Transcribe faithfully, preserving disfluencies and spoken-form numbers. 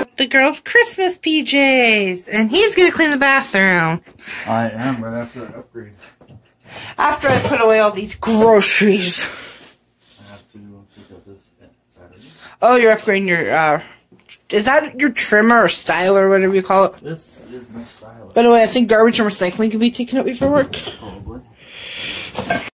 up the girls' Christmas P Js, and he's gonna clean the bathroom. I am right after I upgrade. After I put away all these groceries. I have to pick up this Saturday. Oh, you're upgrading your, uh, is that your trimmer or styler or whatever you call it? This is my styler. By the way, I think garbage and recycling can be taken up before work. Probably.